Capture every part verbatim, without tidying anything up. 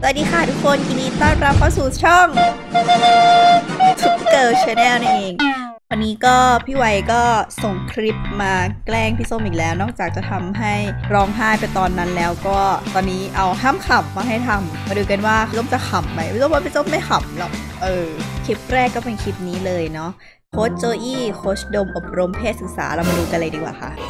สวัสดีค่ะทุกคนยินดีต้อนรับเข้าสู่ช่องทุกเกิร์ลชาแนลนั่นเองวันนี้ก็พี่ไวก็ส่งคลิปมาแกล้งพี่ส้มอีกแล้วนอกจากจะทำให้ร้องไห้ไปตอนนั้นแล้วก็ตอนนี้เอาห้ามขำมาให้ทำมาดูกันว่าพี่ส้มจะขำไหมพี่ส้มว่าพี่ส้มไม่ขำหรอกเออคลิปแรกก็เป็นคลิปนี้เลยเนาะโค้ชโจอี้โค้ชดมอบรมเพศศึกษาเรามาดูกันเลยดีกว่าค่ะ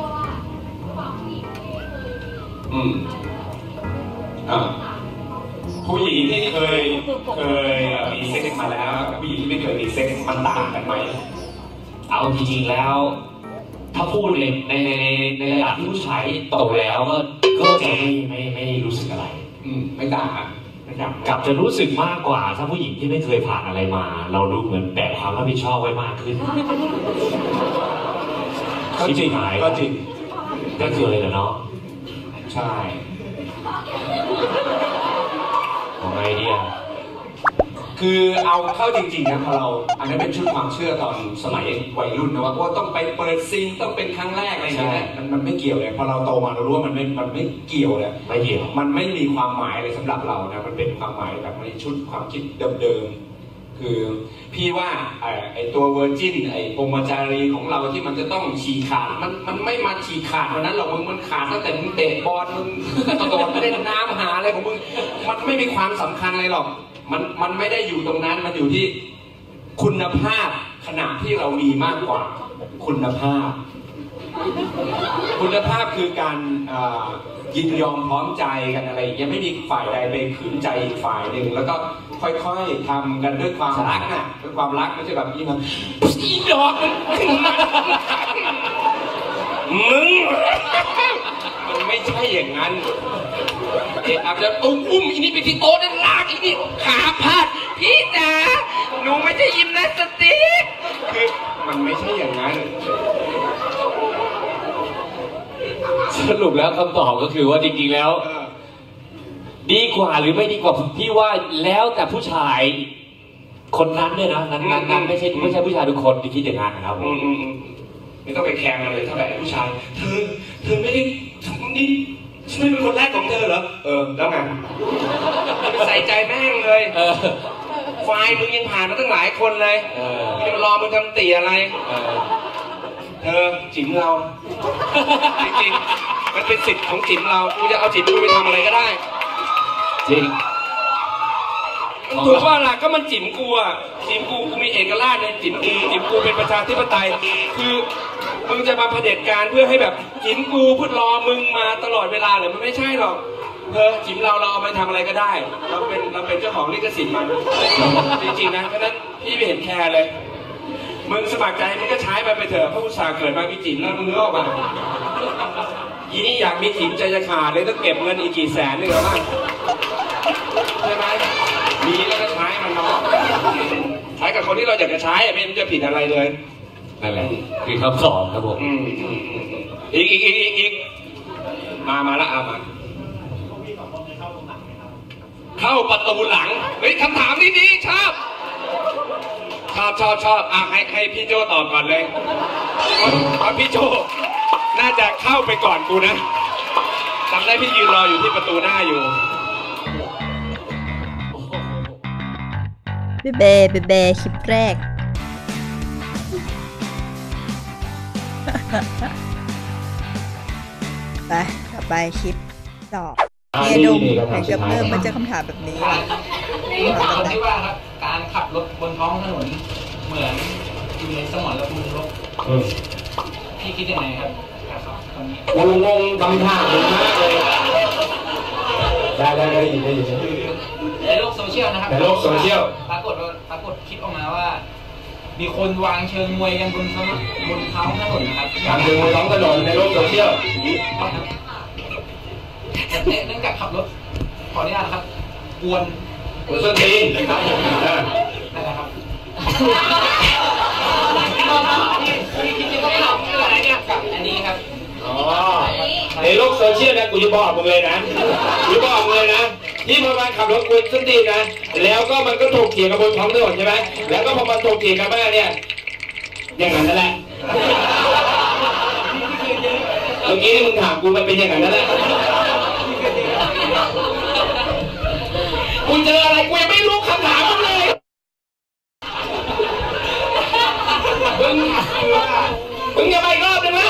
อืมอ่าผู้หญิงที่เคยเคยมีเซ็กซ์มาแล้วกับผู้หญิงที่ไม่เคยมีเซ็กซ์มันต่างกันไหมเอาจริงๆแล้วถ้าพูดในในในในระดับที่ผู้ชายโตแล้วก็ก็จะไม่ไม่ไม่รู้สึกอะไรอืมไม่ต่างไม่ต่างกลับจะรู้สึกมากกว่าถ้าผู้หญิงที่ไม่เคยผ่านอะไรมาเราดูเหมือนแบกความรับผิดชอบไว้มากขึ้นก็จริงก็จริงก็คืออะไรเนาะใช่ของไอเดียคือเอาเข้าจริงๆนะพอเราอันนั้นเป็นชุดความเชื่อตอนสมัยวัยรุ่นนะว่าต้องไปเปิดซิงต้องเป็นครั้งแรกอะไรอย่างเงี้ยมันมันไม่เกี่ยวเลยพอเราโตมาเรารู้ว่ามันไม่มันไม่เกี่ยวเลยไม่เกี่ยวมันไม่มีความหมายเลยสำหรับเรานะมันเป็นความหมายแบบในชุดความคิดเดิมๆคือพี่ว่าไอตัวเวอร์จินไอพรหมจารีของเราที่มันจะต้องฉีกขาดมันมันไม่มาฉีกขาดวันนั้นหรอกมึงมันขาดตั้งแต่มึงเตะบอลมึงกระโดดเล่นน้ำหาอะไรของมึงมันไม่มีความสำคัญอะไรหรอกมันมันไม่ได้อยู่ตรงนั้นมันอยู่ที่คุณภาพขณะที่เรามีมากกว่าคุณภาพคุณภาพคือการยินยอมพร้อมใจกันอะไรยังไม่มีฝ่ายใดไปขืนใจอีกฝ่ายหนึ่งแล้วก็ค่อยๆทำกันด้วยความรักน่ะด้วยความรักไม่ใช่แบบนี้นะอีดอกมึงมันไม่ใช่อย่างนั้นเอ๊ะอาจจะอุ้มอุ้มอีนี่ไปที่โต๊ะด้านล่างอีนี่ขาพาดพี่จ๋าหนูไม่ใช่ยิมนาสติกคือมันไม่ใช่อย่างนั้นสรุปแล้วคำตอบก็คือว่าจริงๆแล้วดีกว่าหรือไม่ดีกว่าพี่ว่าแล้วแต่ผู้ชายคนนั้นด้วยนะนั้นนั้นนั้นไม่ใช่ไม่ใช่ผู้ชายทุกคนที่คิดอย่างนั้นนะครับผมไม่ต้องไปแข่งกันเลยถ้าแบบผู้ชายเธอเธอไม่ได้นี่ฉันไม่เป็นคนแรกของเธอเหรอเออแล้วไงใส่ใจแม่งเลยไฟมึงยังผ่านมาตั้งหลายคนเลยมึงจะรอมึงทำเตี๋ยอะไรเธอจิ๋มเราจริงๆมันเป็นสิทธิ์ของจิ๋มเรากูจะเอาจิ๋มกูไปทำอะไรก็ได้จริงถูกว่าล่ะก็มันจิ๋มกูอ่ะจิ๋มกูกูมีเอกราชในจิ๋มกูจิ๋มกูเป็นประชาธิปไตยคือมึงจะมาเผด็จการเพื่อให้แบบจิ๋มกูพูดรอมึงมาตลอดเวลาหรือมันไม่ใช่หรอกเธอจิ๋มเราเราเอาไปทำอะไรก็ได้เราเป็นเราเป็นเจ้าของลิขสิทธิ์มันจริงๆนะเพราะนั้นพี่ไม่เห็นแคร์เลยมึงสมัครใจมึงก็ใช้ไปไปเถอะพระอุตสาห์เกิดมามีจิ๋มแล้วมึงออกมายีนี่อยากมีจิ๋มใจจะขาดเลยต้องเก็บเงินอีกกี่แสนนึกหรือเปล่าใช่ไหมมีแล้วก็ใช้มันเนาะใช้กับคนที่เราอยากจะใช้ไม่มันจะผิดอะไรเลยนั่นแหละคือคำสอนครับผมอีกอีกอีกอีกอีกมามาละเอามาเข้าประตูหลังเฮ้ยคำถามนี้ดีชอบชอบชอบชอบอ่ะให้ให้พี่โจตอบก่อนเลยเพราะพี่โจน่าจะเข้าไปก่อนกูนะจำได้พี่ยืนรออยู่ที่ประตูหน้าอยู่เบเบเบเบคลิปแรกไปต่อไปคลิปต่อเมียดมแข่งกับเริ่มมันจะคำถามแบบนี้นี่ถามที่ว่าครับการขับรถบนท้องถนนเหมือนอยู่ในสมรภูมิรบพี่คิดยังไงครับงงงงคำถามมากเลยได้ได้ได้ยินได้ยินในโลกโซเชียลนะครับในโลกโซเชียลปรากฏว่าปรากฏคลิปออกมาว่ามีคนวางเชิงมวยกันบนท้องบนท้องถนนนะครับวางเชิงมวยท้องถนนในโลกโซเชียลเนื่องจากขับรถขออนุญาตนะครับกวนกวนส้นตีนนะครับนั่นแหละครับที่คิดว่าเราเชื่ออะไรเนี่ยกับอันนี้ครับอ๋อในโลกโซเชียลนะกูจะบอกมึงเลยนะกูจะบอกมึงเลยนะที่พอมาขับรถกวนส้นตีนนะแล้วก็มันก็ถกเถียงกันบนท้องถนนใช่ไหมแล้วก็พอมาถกเถียงกันบ้างเนี่ยอย่างนั้นนั่นแหละเมื่อกี้ที่มึงถามกูมันเป็นอย่างนั้นนั่นแหละกูเจออะไรกูยังไม่รู้คำถามมึงเลยมึงมึงจะไปอีกรอบนึงนะ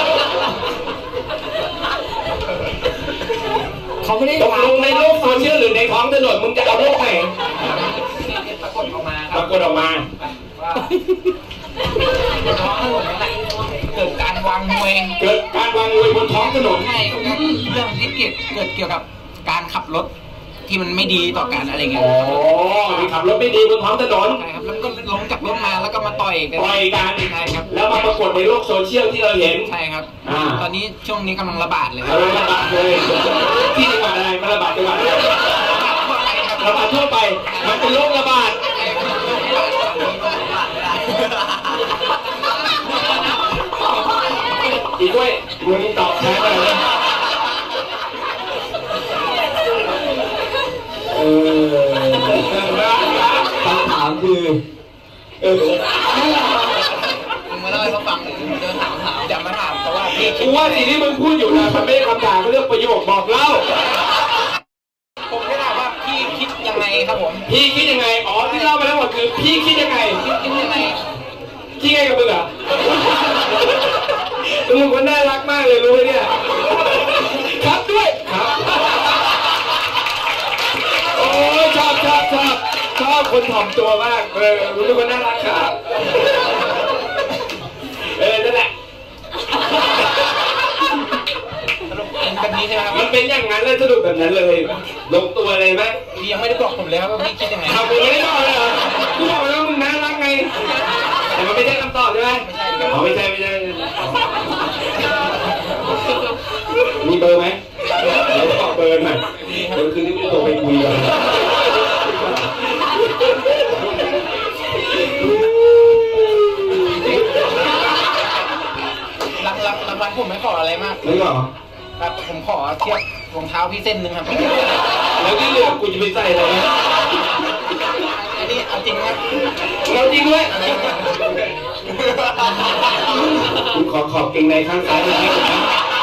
เขาไม่ได้ตกลงในโลกโซเชียลหรือในท้องถนนมึงจะเอาโลกไหนปรากฏออกมาคปรับรากฏออกมาว่าบนท้องถนนนั่นแหละเกิดการวางมวยเกิดการวางมวยบนท้องถนนใช่ครับเรื่องที่เกิดเกิดเกี่ยวกับการขับรถที่มันไม่ดีต่อกันอะไรเงี้ยอ๋อขับรถไม่ดีบนท้องถนนใช่ครับแล้วก็ลงจากรถมาแล้วก็มาต่อยกันต่อยกันใช่ครับแล้วมาปรากฏในโลกโซเชียลที่เราเห็นใช่ครับตอนนี้ช่วงนี้กำลังระบาดเลยระบาดเลยที่จังหวัดอะไรมันระบาดจังหวัดอะไรระบาดทั่วไปมันเป็นโรคระบาดอีกด้วยมึงตอบแทนเลยเออคำถามคือเออมึงมาเล่าให้เขาฟังเดินถามถามอย่ามาถามเพราะว่าพี่กูว่าสิ่งที่มึงพูดอยู่นะมันไม่ใช่คำถามเขาเรียกประโยคบอกเล่าผมไม่ถามว่าพี่คิดยังไงครับผมพี่คิดยังไงอ๋อที่เล่าไปแล้วหมดคือพี่คิดยังไงคิดยังไงคิดไงกับมึงอ่ะมึงคนน่ารักมากเลยรู้ไหมเนี่ยครับด้วยครับโอ้ยชอบชอบชอบชอบคนถ่อมตัวมากเออรู้ทุกคนน่ารักครับเออนั่นแหละแบบนี้ใช่ไหมครับมันเป็นอย่างนั้นเลยสรุปแบบนั้นเลยลงตัวเลยไหมพี่ยังไม่ได้บอกผมเลยครับว่าพี่คิดยังไงเอาไปไม่ได้บอกเลยเหรอกูบอกแล้วมึงน่ารักไงแต่มันไม่ใช่คำตอบใช่ไหมไม่ใช่ไม่ใช่มีเบอร์ไหมเดี๋ยวขอเบอร์หน่อยเดี๋ยวคืนนี้กูโทรไปคุยกันหลังหลังหลังวันผมไม่ขออะไรมากไม่หรอครับผมขอเทียบรองเท้าพี่เส้นหนึ่งครับแล้วที่เหลือกูจะไปใส่อะไรนะอันนี้เอาจริงครับเอาจริงด้วยกูขอขอบเก่งในข้างซ้ายนิดนึงนะ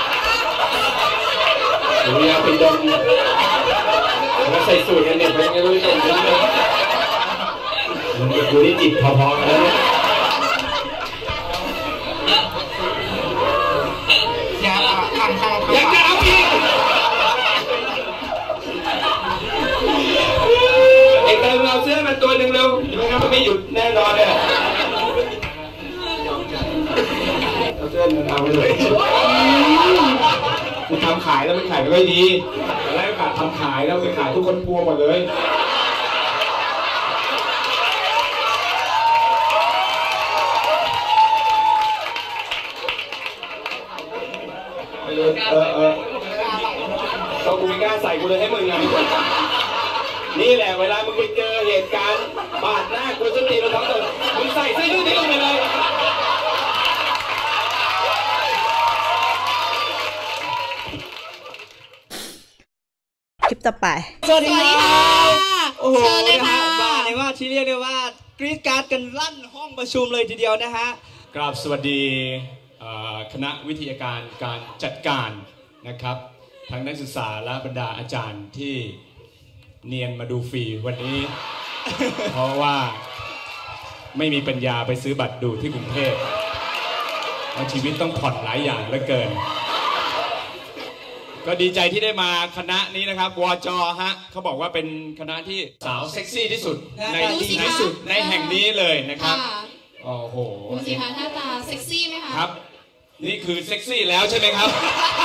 หนูอยากเป็นดมแล้วใส่สูทกันเนี่ยไปงั้นรู้จักกันเลยมันกับกูนี่จิตพอๆกันแล้วเนี่ยอยากข้างข้างอยากจะเอาอีกไอ้เติมเอาเสื้อมันตัวหนึ่งเร็วไม่งั้นมันไม่หยุดแน่นอนเนี่ยเอาเสื้อมันเอาไปเลยกูทำขายแล้วมันขายไม่ค่อยดีอะไรโอกาสทำขายแล้วไปขายทุกคนกลัวหมดเลยเออเออก็กูไม่กล้าใส่กูเลยให้มึงไงนี่แหละเวลามึงไปเจอเหตุการณ์บาดหน้ากูจะตีเราทั้งตัวมึงใส่เสื้อยืดนี้ลงไปเลยคลิปต่อไปสวัสดีค่ะโอ้โหนะฮะว่าในว่าที่เรียกได้ว่ากรี๊ดการ์ดกันลั่นห้องประชุมเลยทีเดียวนะฮะกราบสวัสดีคณะวิทยาการการจัดการนะครับทั้งนักศึกษาและบรรดาอาจารย์ที่เนียนมาดูฟรีวันนี้ เพราะว่าไม่มีปัญญาไปซื้อบัตรดูที่กรุงเทพชีวิตต้องผ่อนหลายอย่างเหลือเกินก็ดีใจที่ได้มาคณะนี้นะครับวจ.ฮะเขาบอกว่าเป็นคณะที่สาวเซ็กซี่ที่สุดในในสุดในแห่งนี้เลยนะครับโอ้โหดูสิคะหน้าตาเซ็กซี่ไหมคะครับนี่คือเซ็กซี่แล้วใช่ไหมครับ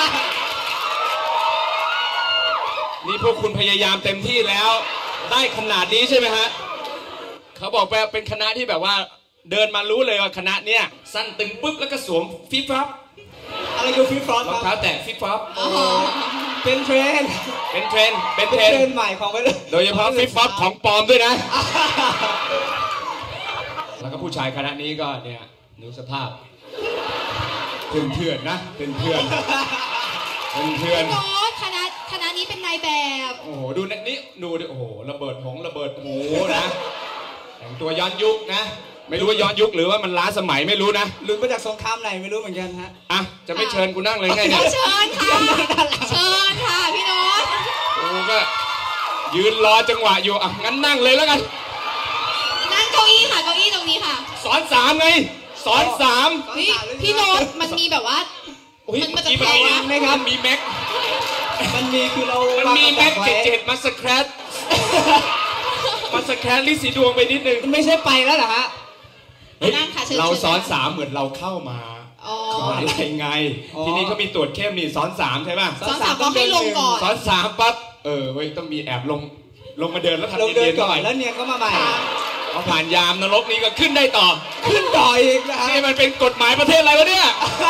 นี่พวกคุณพยายามเต็มที่แล้วได้ขนาดนี้ใช่ไหมฮะเขาบอกว่าเป็นคณะที่แบบว่าเดินมารู้เลยว่าคณะเนี้ยสั้นตึงปุ๊บแล้วก็สวมฟิปฟับอะไรคือฟิปฟับรองเท้าแตะฟิปฟับเป็นเทรนเป็นเทรนเป็นเทรนใหม่ของกันโดยเฉพาะฟิปฟับของปลอมด้วยนะแล้วก็ผู้ชายคณะนี้ก็เนี่ยดูสภาพเถื่อนเถื่อนนะเถื่อนเถื่อนเป็นเถื่อนคณะคณะนี้เป็นนายแบบโอ้โหดูนี่ดูดิโอ้โหระเบิดหงระเบิดหมูนะแต่งตัวย้อนยุคนะไม่รู้ว่าย้อนยุคหรือว่ามันล้าสมัยไม่รู้นะหลุดมาจากสงครามไหนไม่รู้เหมือนกันฮะอ่ะจะไม่เชิญกูนั่งเลยไงเนี่ยเชิญค่ะเชิญค่ะพี่โน้ตกูก็ยืนรอจังหวะอยู่อ่ะงั้นนั่งเลยแล้วกันนั่งเก้าอี้ค่ะเก้าอี้ตรงนี้ค่ะสอนสามไงสอนสามพี่พี่โน้ตมันมีแบบว่ามันมันจะแพงไหมครับมีแม็กมันมีคือเรามันมีแม็กเจ็ดเจ็ดมาสแครตมาสแครตลิสีดวงไปนิดนึงไม่ใช่ไปแล้วเหรอฮะเราสอนสามเหมือนเราเข้ามาอะไรไงทีนี้เขามีตรวจเข้มมีสอนสามใช่ป่ะสอนสามก็ให้ลงก่อนสอนสามปั๊บเออเว้ยต้องมีแอบลงลงมาเดินแล้วทำเนียนก่อนแล้วเนียนก็มาใหม่พอผ่านยามนรกนี้ก็ขึ้นได้ต่อขึ้นต่ออีกนะนี่มันเป็นกฎหมายประเทศอะไรวะเนี่ย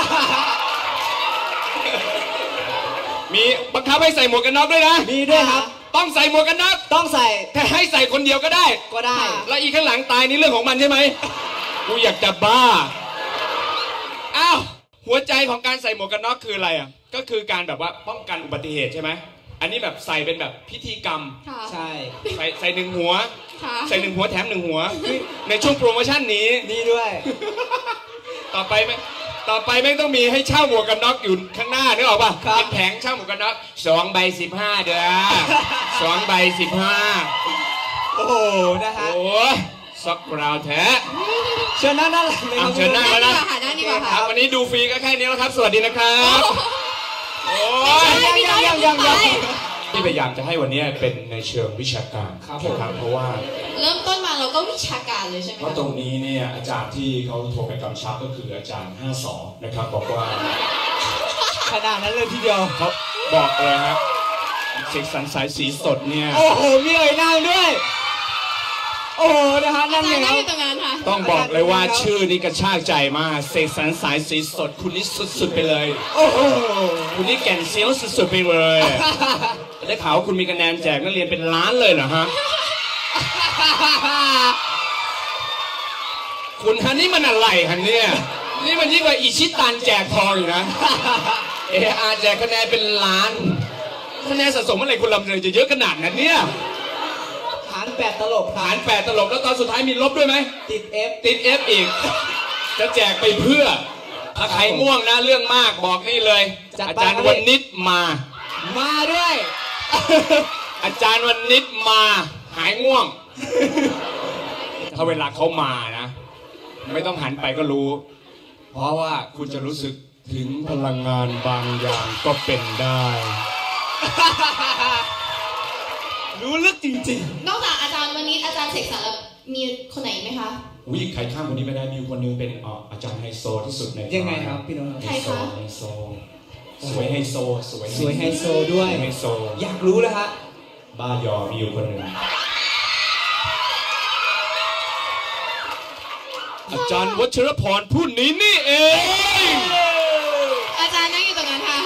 มีบังคับให้ใส่หมวกกันน็อกด้วยนะมีด้วยครับต้องใส่หมวกกันน็อกต้องใส่แต่ให้ใส่คนเดียวก็ได้ก็ได้แล้วอีกข้างหลังตายนี่เรื่องของมันใช่ไหมกูอยากจะบ้าอ้าวหัวใจของการใส่หมวกกันน็อกคืออะไรอ่ะก็คือการแบบว่าป้องกันอุบัติเหตุใช่ไหมอันนี้แบบใส่เป็นแบบพิธีกรรมใช่ใส่ใส่หนึ่งหัวใส่หนึ่งหัวแถมหนึ่งหัวในช่วงโปรโมชั่นนี้นี่ด้วยต่อไปไหมต่อไปไม่ต้องมีให้เช่าหมวกกันน็อกอยู่ข้างหน้านึกออกป่ะเป็นแผงเช่าหมวกกันน็อกสองใบสิบห้าเด้อสองใบสิบห้าโอ้โหนะฮะโอ้สักกราวแท้เชิญนั่งนั่งเลยเชิญนั่งแล้วนะวันนี้ดูฟรีก็แค่นี้แล้วครับสวัสดีนะครับโอ้ยยังยังยังยังที่พยายามจะให้วันนี้เป็นในเชิงวิชาการครับเพราะว่าเริ่มต้นมาเราก็วิชาการเลยใช่ไหมเพราะตรงนี้เนี่ยอาจารย์ที่เขาโทรไปกำชับก็คืออาจารย์ห้าสองนะครับบอกว่าขนาดนั้นเลยทีเดียวเขาบอกเลยครับเสกสรรสายสีสดเนี่ยโอ้โหมีเอ่ยนางด้วยโอ้โหนะฮะนั่นเองต้องบอกเลยว่าชื่อนี้กระชากใจมากเสกสรรสายสีสดคุณนี่สุดๆไปเลยโอ้โหคุณนี่แก่นเซียวสุดๆไปเลยได้ข่าวว่าคุณมีคะแนนแจกนักเรียนเป็นล้านเลยเหรอฮะคุณฮะนี่มันอะไรฮะเนี่ยนี่มันยิ่งกว่าอิชิตันแจกทองอยู่นะเออาแจกคะแนนเป็นล้านคะแนนสะสมอะไรคุณลำเนยจะเยอะขนาดนั้นเนี่ยฐานแปดตลบฐานแปดตลบแล้วตอนสุดท้ายมีลบด้วยไหมติด F ติด F อีกจะแจกไปเพื่อถ้าใครง่วงนะเรื่องมากบอกนี่เลยอาจารย์วันนิดมามาด้วยอาจารย์วันนิดมาหายง่วงถ้าเวลาเขามานะไม่ต้องหันไปก็รู้เพราะว่าคุณจะรู้สึกถึงพลังงานบางอย่างก็เป็นได้รู้ลึกจริงๆนอกจากอาจารย์วันนี้อาจารย์เสกสรรมีคนไหนไหมคะอุ้ยใครข้ามคนนี้ไม่ได้มีคนนึงเป็นอาจารย์ไฮโซที่สุดในยังไงครับพี่น้องใครคะไฮโซสวยไฮโซสวยสวยไฮโซด้วยไฮโซอยากรู้เลยฮะบ้ายอมีอยู่คนหนึ่งอาจารย์วัชรพรผู้นี้นี่เองอาจารย์นั่งอยู่ตรงนั้นค่ะ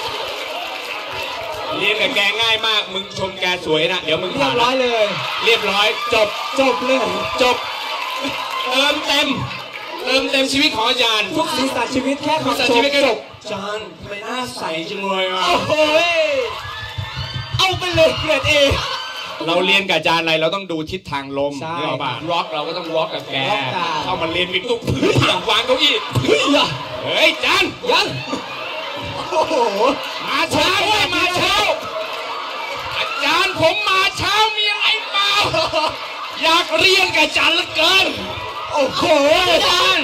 เรียนกับแกง่ายมากมึงชมแกสวยนะเดี๋ยวมึงเรียบร้อยเลยเรียบร้อยจบจบเลยจบเติมเต็มเติมเต็มชีวิตของอาจารย์ทุกสีสันชีวิตแค่ของชีวิตจบอาจารย์ทำไมหน้าใสจังเลยอ่ะโอ้โหเอาไปเลยเกรดเอเราเรียนกับอาจารย์อะไรเราต้องดูทิศทางลมนี่หรอป่ะร็อกเราก็ต้องร็อกกับแกเข้ามาเรียนวิกตุกพื้นอย่างวางเก้าอี้เฮ้ยอาจารย์ยังโอ้โหมาเช้ามาเช้าอาจารย์ผมมาเช้ามีอะไรเปล่าอยากเรียนกับอาจารย์เหลือเกินโอ้โหอาจารย์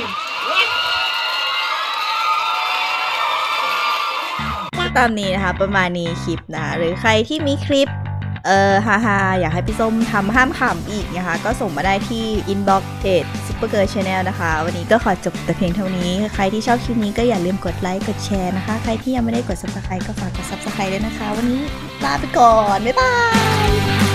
ตามนี้นะคะประมาณนี้คลิปนะหรือใครที่มีคลิปเออฮ่าฮ่าอยากให้พี่ส้มทำห้ามขำอีกนะคะก็ส่งมาได้ที่อินบ็อกซ์เพจ Super Girl Channel นะคะวันนี้ก็ขอจบแต่เพียงเท่านี้ใครที่ชอบคลิปนี้ก็อย่าลืมกดไลค์กดแชร์นะคะใครที่ยังไม่ได้กด Subscribe ก็ฝากกด Subscribe ด้วยนะคะวันนี้ลาไปก่อนบ๊ายบาย